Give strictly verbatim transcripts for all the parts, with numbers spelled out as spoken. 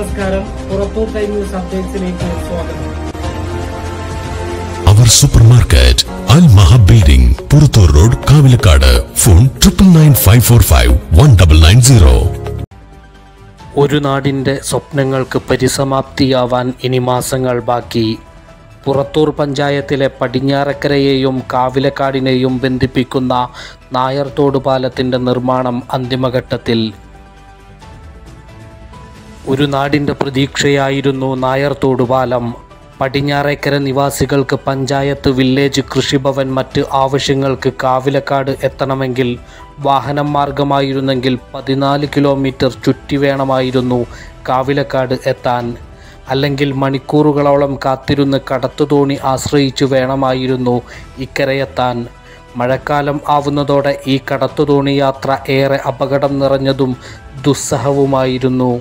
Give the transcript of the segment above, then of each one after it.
നമസ്കാരം. Purathur time news അപ്ഡേറ്റ്സിലേക്ക് സ്വാഗതം. അവർ supermarket Al Maha building, Purathur road, Kavilakkad. Phone triple nine five four five one double nine zero. ഒരു നാടിൻ്റെ സ്വപ്നങ്ങൾക്ക് പരിസമാപ്തിയാവാൻ ഇനി മാസങ്ങൾ ബാക്കി. പുറത്തൂർ പഞ്ചായത്തിലെ പടിഞ്ഞാറക്കരയെയും കാവിലക്കാടിനെയും ബന്ധിപ്പിക്കുന്ന നായർത്തോട് പാലത്തിൻ്റെ നിർമ്മാണം അന്തിമഘട്ടത്തിൽ. ഒരു നാടിൻ്റെ പ്രതീക്ഷയായിരുന്നു നായർത്തോട് പാലം. പടിഞ്ഞാറേക്കര നിവാസികൾക്ക് പഞ്ചായത്ത്, വില്ലേജ്, കൃഷിഭവൻ, മറ്റ് ആവശ്യങ്ങൾക്ക് കാവിലക്കാട് എത്തണമെങ്കിൽ വാഹനം മാർഗമായിരുന്നെങ്കിൽ പതിനാല് കിലോമീറ്റർ ചുറ്റി വേണമായിരുന്നു കാവിലക്കാട് എത്താൻ. അല്ലെങ്കിൽ മണിക്കൂറുകളോളം കാത്തിരുന്ന് കടത്തുതോണി ആശ്രയിച്ചു വേണമായിരുന്നു ഇക്കരയെത്താൻ. മഴക്കാലം ആവുന്നതോടെ ഈ കടത്തുതോണി യാത്ര ഏറെ അപകടം നിറഞ്ഞതും ദുസ്സഹവുമായിരുന്നു.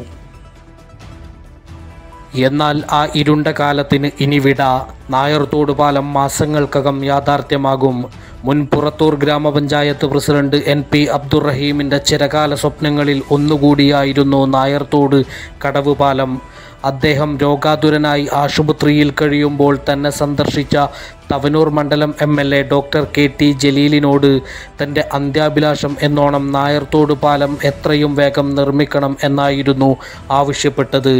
എന്നാൽ ആ ഇരുണ്ട കാലത്തിന് ഇനി വിട. നായർത്തോട് പാലം മാസങ്ങൾക്കകം യാഥാർത്ഥ്യമാകും. മുൻ പുറത്തൂർ ഗ്രാമപഞ്ചായത്ത് പ്രസിഡന്റ് എൻ പി അബ്ദുറഹീമിൻ്റെ ചിരകാല സ്വപ്നങ്ങളിൽ ഒന്നുകൂടിയായിരുന്നു നായർത്തോട് കടവ് പാലം. അദ്ദേഹം രോഗാതുരനായി ആശുപത്രിയിൽ കഴിയുമ്പോൾ തന്നെ സന്ദർശിച്ച തവനൂർ മണ്ഡലം M L A doctor K T ജലീലിനോട് തൻ്റെ അന്ത്യാഭിലാഷം എന്നോണം നായർത്തോട് പാലം എത്രയും വേഗം നിർമ്മിക്കണം എന്നായിരുന്നു ആവശ്യപ്പെട്ടത്.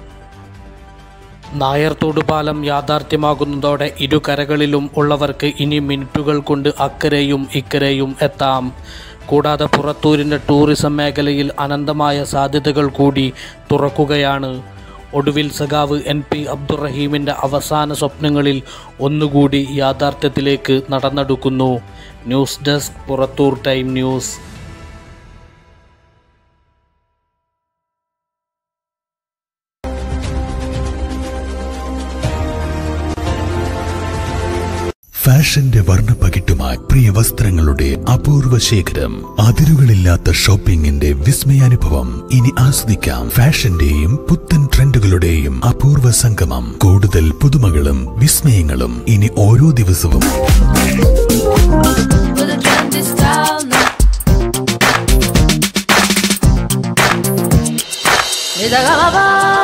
നായർത്തോട് പാലം യാഥാർത്ഥ്യമാകുന്നതോടെ ഇരു കരകളിലും ഉള്ളവർക്ക് ഇനി മിനിറ്റുകൾ കൊണ്ട് അക്കരെയും ഇക്കരെയും എത്താം. കൂടാതെ പുറത്തൂരിൻ്റെ ടൂറിസം മേഖലയിൽ അനന്തമായ സാധ്യതകൾ കൂടി തുറക്കുകയാണ്. ഒടുവിൽ സഖാവ് എൻ പി അബ്ദുറഹീമിൻ്റെ അവസാന സ്വപ്നങ്ങളിൽ ഒന്നുകൂടി യാഥാർത്ഥ്യത്തിലേക്ക് നടന്നെടുക്കുന്നു. News desk, Purathur time news. ഫാഷന്റെ വർണ്ണപ്പകിട്ടുമായി പ്രിയ വസ്ത്രങ്ങളുടെ അപൂർവ ശേഖരം. അതിരുകളില്ലാത്ത ഷോപ്പിംഗിന്റെ വിസ്മയാനുഭവം ഇനി ആസ്വദിക്കാം. ഫാഷന്റെയും പുത്തൻ ട്രെൻഡുകളുടെയും അപൂർവ സംഗമം. കൂടുതൽ പുതുമകളും വിസ്മയങ്ങളും ഇനി ഓരോ ദിവസവും. Me da